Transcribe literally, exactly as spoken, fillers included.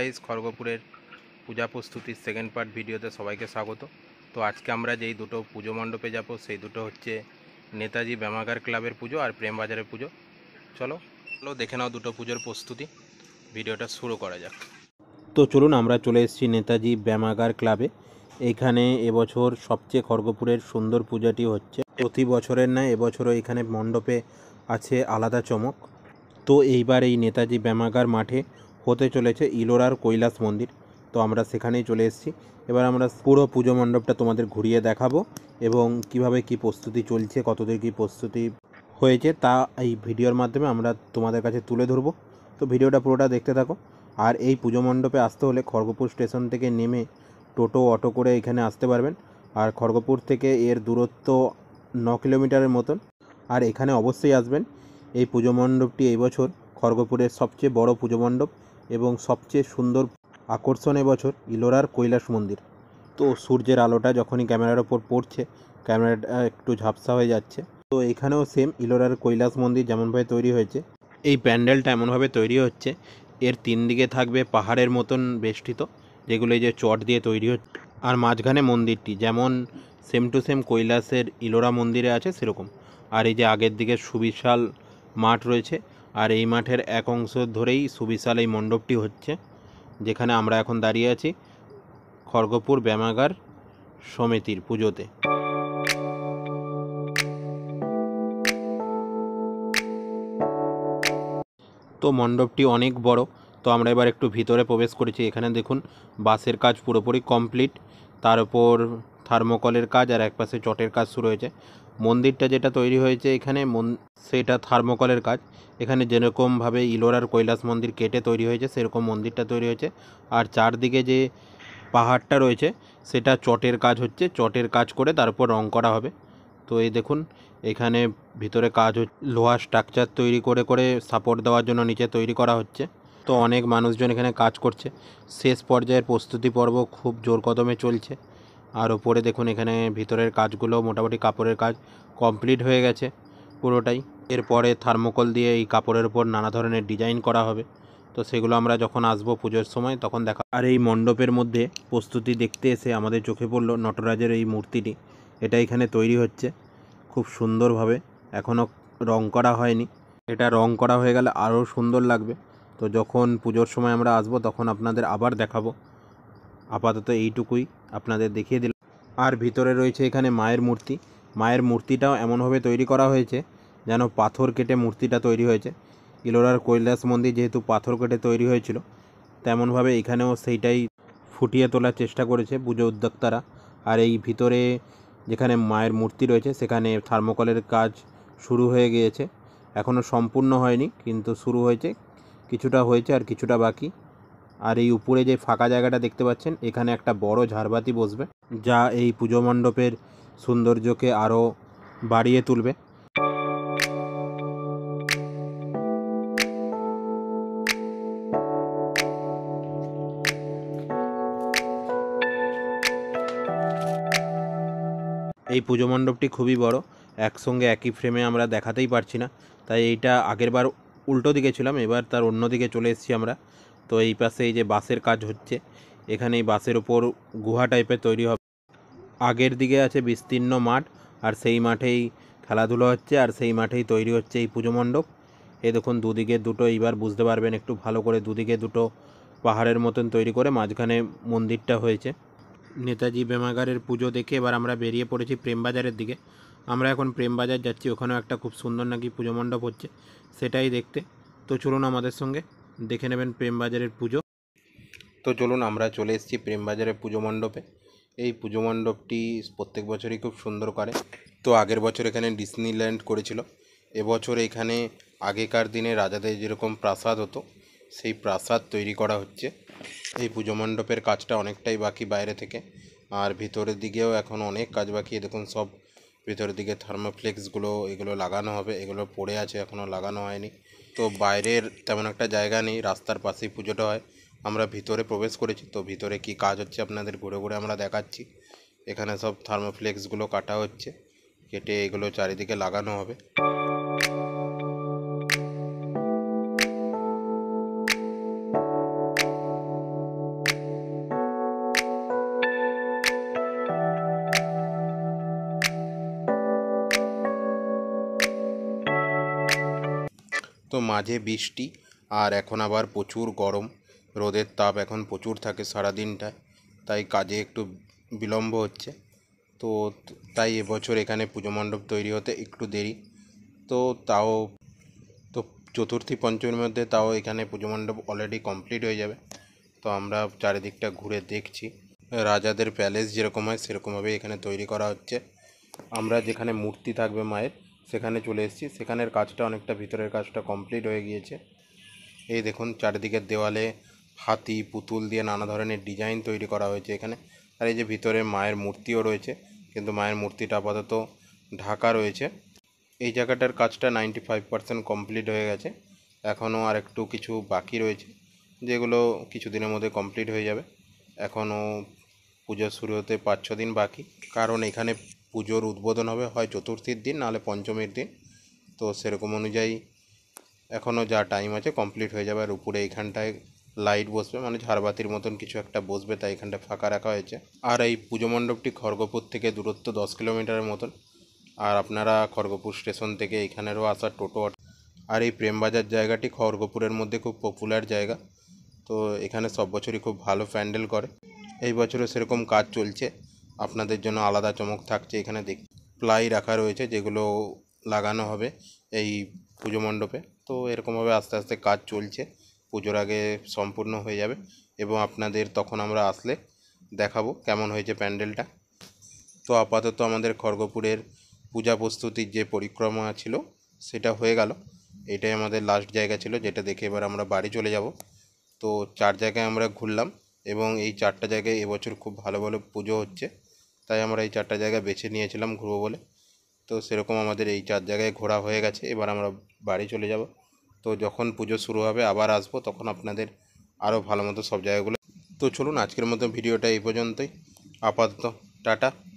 Guys, খড়গপুরের পূজা প্রস্তুতির second part ভিডিওতে সবাইকে স্বাগত। তো আজকে আমরা যেই দুটো পুজো মণ্ডপে যাব সেই দুটো হচ্ছে নেতাজি ব্যামাগার ক্লাবের পুজো আর প্রেমবাজারের পুজো। চলো চলো দেখে নাও দুটো পুজোর প্রস্তুতি। ভিডিওটা শুরু করা যাক। তো চলুন, আমরা চলে এসেছি নেতাজি ব্যামাগার ক্লাবে। এখানে এবছর সবচেয়ে খড়গপুরের সুন্দর পূজাটি হচ্ছে। প্রতি বছরের ন্যায় এবছরও এখানে মণ্ডপে আছে আলাদা চমক। তো এইবার এই নেতাজি ব্যামাগার মাঠে হতে চলেছে ইলোরার কৈলাস মন্দির। তো আমরা সেখানেই চলে এসেছি। এবার আমরা পুরো পুজো মণ্ডপটা তোমাদের ঘুরিয়ে দেখাবো এবং কিভাবে কি প্রস্তুতি চলছে, কতদূর কি প্রস্তুতি হয়েছে তা এই ভিডিওর মাধ্যমে আমরা তোমাদের কাছে তুলে ধরবো। তো ভিডিওটা পুরোটা দেখতে থাকো। আর এই পুজো মণ্ডপে আসতে হলে খড়গপুর স্টেশন থেকে নেমে টোটো অটো করে এখানে আসতে পারবেন। আর খড়গপুর থেকে এর দূরত্ব ন কিলোমিটারের মতন। আর এখানে অবশ্যই আসবেন। এই পুজো মণ্ডপটি এই বছর খড়গপুরের সবচেয়ে বড় পুজো মণ্ডপ এবং সবচেয়ে সুন্দর আকর্ষণ এবছর ইলোরার কৈলাস মন্দির। তো সূর্যের আলোটা যখনই ক্যামেরার ওপর পড়ছে, ক্যামেরাটা একটু ঝাপসা হয়ে যাচ্ছে। তো এখানেও সেম ইলোরার কৈলাস মন্দির যেমনভাবে তৈরি হয়েছে, এই প্যান্ডেলটা এমনভাবে তৈরি হচ্ছে, এর তিন দিকে থাকবে পাহাড়ের মতন বেষ্টিত, যেগুলো এই যে চট দিয়ে তৈরি হচ্ছে। আর মাঝখানে মন্দিরটি যেমন সেম টু সেম কৈলাসের ইলোরা মন্দিরে আছে সেরকম। আর এই যে আগের দিকে সুবিশাল মাঠ রয়েছে, আর এই মাঠের এক অংশ ধরেই সুবিশাল এই মণ্ডপটি হচ্ছে, যেখানে আমরা এখন দাঁড়িয়ে আছি খড়গপুর ব্যামাগার সমিতির পুজোতে। তো মণ্ডপটি অনেক বড়। তো আমরা এবার একটু ভিতরে প্রবেশ করেছি। এখানে দেখুন বাঁশের কাজ পুরোপুরি কমপ্লিট, তার উপর থার্মোকলের কাজ আর একপাশে চটের কাজ শুরু হয়েছে। মন্দিরটা যেটা তৈরি হয়েছে এখানে সেটা থার্মোকলের কাজ। এখানে যেরকমভাবে ইলোরার কৈলাস মন্দির কেটে তৈরি হয়েছে সেরকম মন্দিরটা তৈরি হয়েছে। আর চারদিকে যে পাহাড়টা রয়েছে সেটা চটের কাজ হচ্ছে, চটের কাজ করে তারপর রং করা হবে। তো এই দেখুন এখানে ভিতরে কাজ হচ্ছে, লোহার স্ট্রাকচার তৈরি করে করে সাপোর্ট দেওয়ার জন্য নিচে তৈরি করা হচ্ছে। তো অনেক মানুষজন এখানে কাজ করছে। শেষ পর্যায়ের প্রস্তুতি পর্ব খুব জোর কদমে চলছে। আর ওপরে দেখুন এখানে ভিতরের কাজগুলো মোটামুটি কাপড়ের কাজ কমপ্লিট হয়ে গেছে পুরোটাই। এরপরে থার্মোকল দিয়ে এই কাপড়ের উপর নানা ধরনের ডিজাইন করা হবে। তো সেগুলো আমরা যখন আসবো পুজোর সময় তখন দেখা। আর এই মণ্ডপের মধ্যে প্রস্তুতি দেখতে এসে আমাদের চোখে পড়লো নটরাজের এই মূর্তিটি। এটা এখানে তৈরি হচ্ছে খুব সুন্দরভাবে, এখনও রং করা হয়নি। এটা রং করা হয়ে গেলে আরও সুন্দর লাগবে। তো যখন পুজোর সময় আমরা আসবো তখন আপনাদের আবার দেখাবো। আপাতত এইটুকুই আপনাদের দেখিয়ে দিলাম। আর ভিতরে রয়েছে এখানে মায়ের মূর্তি। মায়ের মূর্তিটাও এমনভাবে তৈরি করা হয়েছে যেন পাথর কেটে মূর্তিটা তৈরি হয়েছে। ইলোরার কৈলাস মন্দির যেহেতু পাথর কেটে তৈরি হয়েছিল, তেমনভাবে এখানেও সেইটাই ফুটিয়ে তোলার চেষ্টা করেছে পুজো উদ্যোক্তারা। আর এই ভিতরে যেখানে মায়ের মূর্তি রয়েছে সেখানে থার্মোকলের কাজ শুরু হয়ে গিয়েছে। এখনও সম্পূর্ণ হয়নি, কিন্তু শুরু হয়েছে, কিছুটা হয়েছে আর কিছুটা বাকি। আর এই উপরে যে ফাঁকা জায়গাটা দেখতে পাচ্ছেন, এখানে একটা বড় ঝাড়বাতি বসবে, যা এই পুজো মণ্ডপের সৌন্দর্যকে আরও বাড়িয়ে তুলবে। এই পুজো মণ্ডপটি খুবই বড়, একসঙ্গে একই ফ্রেমে আমরা দেখাতেই পারছি না। তাই এইটা আগেরবার উল্টো দিকে ছিলাম, এবার তার অন্য দিকে চলে এসেছি আমরা। তো এই পাশে এই যে বাঁশের কাজ হচ্ছে, এখানে এই বাঁশের ওপর গুহা টাইপের তৈরি হবে। আগের দিকে আছে বিস্তীর্ণ মাঠ, আর সেই মাঠেই খেলাধুলো হচ্ছে, আর সেই মাঠেই তৈরি হচ্ছে এই পুজো মণ্ডপ। এই দেখুন দুদিকে দুটো, এইবার বুঝতে পারবেন একটু ভালো করে, দুদিকে দুটো পাহাড়ের মতন তৈরি করে মাঝখানে মন্দিরটা হয়েছে। নেতাজি ব্যামাগারের পুজো দেখে এবার আমরা বেরিয়ে পড়েছি প্রেমবাজারের দিকে। আমরা এখন প্রেমবাজার যাচ্ছি, ওখানেও একটা খুব সুন্দর নাকি পুজো মণ্ডপ হচ্ছে, সেটাই দেখতে। তো চলুন আমাদের সঙ্গে দেখে নেবেন প্রেমবাজারের পুজো। তো চলুন আমরা চলে এসেছি প্রেমবাজারের পুজো মণ্ডপে। এই পুজো মণ্ডপটি প্রত্যেক বছরই খুব সুন্দর করে। তো আগের বছর এখানে ডিসনিল্যান্ড করেছিল, এবছর এখানে আগেকার দিনে রাজাদের যেরকম প্রাসাদ হতো সেই প্রাসাদ তৈরি করা হচ্ছে। এই পুজো মণ্ডপের কাজটা অনেকটাই বাকি বাইরে থেকে, আর ভিতরের দিকেও এখন অনেক কাজ বাকি। দেখুন সব ভিতরের দিকে থার্মোফ্লেক্সগুলো এগুলো লাগানো হবে, এগুলো পড়ে আছে, এখনও লাগানো হয়নি। তো বাইরের তেমন একটা জায়গা নেই, রাস্তার পাশেই পুজোটা হয়। আমরা ভিতরে প্রবেশ করেছি, তো ভিতরে কি কাজ হচ্ছে আপনাদের ঘুরে ঘুরে আমরা দেখাচ্ছি। এখানে সব থার্মোফ্লেক্সগুলো কাটা হচ্ছে, কেটে এগুলো চারিদিকে লাগানো হবে। তো মাঝে বৃষ্টি আর এখন আবার প্রচুর গরম, রোদের তাপ এখন প্রচুর থাকে সারাদিনটায়, তাই কাজে একটু বিলম্ব হচ্ছে। তো তাই এবছর এখানে পুজো মণ্ডপ তৈরি হতে একটু দেরি। তো তাও তো চতুর্থী পঞ্চমীর মধ্যে তাও এখানে পুজো মণ্ডপ অলরেডি কমপ্লিট হয়ে যাবে। তো আমরা চারিদিকটা ঘুরে দেখছি, রাজাদের প্যালেস যেরকম হয় সেরকমভাবে এখানে তৈরি করা হচ্ছে। আমরা যেখানে মূর্তি থাকবে মায়ের সেখানে চলে এসেছি, সেখানের কাজটা অনেকটা ভিতরের কাজটা কমপ্লিট হয়ে গিয়েছে। এই দেখুন চারিদিকের দেওয়ালে হাতি পুতুল দিয়ে নানা ধরনের ডিজাইন তৈরি করা হয়েছে এখানে। আর এই যে ভিতরে মায়ের মূর্তিও রয়েছে, কিন্তু মায়ের মূর্তিটা আপাতত ঢাকা রয়েছে। এই জায়গাটার কাজটা নাইনটি ফাইভ পার্সেন্ট কমপ্লিট হয়ে গেছে, এখনও আর একটু কিছু বাকি রয়েছে, যেগুলো কিছুদিনের মধ্যে কমপ্লিট হয়ে যাবে। এখনও পুজো শুরু হতে পাঁচ ছ দিন বাকি, কারণ এখানে পুজোর উদ্বোধন হবে হয় চতুর্থীর দিন নাহলে পঞ্চমীর দিন। তো সেরকম অনুযায়ী এখনও যা টাইম আছে কমপ্লিট হয়ে যাবে। আর উপরে এইখানটায় লাইট বসবে, মানে ঝাড়বাতির মতন কিছু একটা বসবে, তাই এখানটায় ফাঁকা রাখা হয়েছে। আর এই পুজো মণ্ডপটি খড়গপুর থেকে দূরত্ব দশ কিলোমিটারের মতন। আর আপনারা খড়গপুর স্টেশন থেকে এখানেরও আসার টোটো। আর এই প্রেমবাজার জায়গাটি খড়গপুরের মধ্যে খুব পপুলার জায়গা, তো এখানে সব বছরই খুব ভালো প্যান্ডেল করে। এই বছরও সেরকম কাজ চলছে, আপনাদের জন্য আলাদা চমক থাকছে। এখানে দেখ প্লাই রাখা রয়েছে যেগুলো লাগানো হবে এই পুজো মণ্ডপে। তো এরকমভাবে আস্তে আস্তে কাজ চলছে, পুজোর আগে সম্পূর্ণ হয়ে যাবে এবং আপনাদের তখন আমরা আসলে দেখাবো কেমন হয়েছে প্যান্ডেলটা। তো আপাতত আমাদের খড়গপুরের পূজা প্রস্তুতির যে পরিক্রমা ছিল সেটা হয়ে গেল। এটাই আমাদের লাস্ট জায়গা ছিল, যেটা দেখে এবার আমরা বাড়ি চলে যাব। তো চার জায়গায় আমরা ঘুরলাম এবং এই চারটা জায়গায় এবছর খুব ভালো ভালো পুজো হচ্ছে, তাই আমরা এই চারটা জায়গা বেছে নিয়েছিলাম ঘুরবো বলে। তো সেরকম আমাদের এই চার জায়গায় ঘোরা হয়ে গেছে, এবার আমরা বাড়ি চলে যাব। তো যখন পুজো শুরু হবে আবার আসবো, তখন আপনাদের আরও ভালো মতো সব জায়গাগুলো। তো চলুন আজকের মতো ভিডিওটা এই পর্যন্তই, আপাতত টাটা।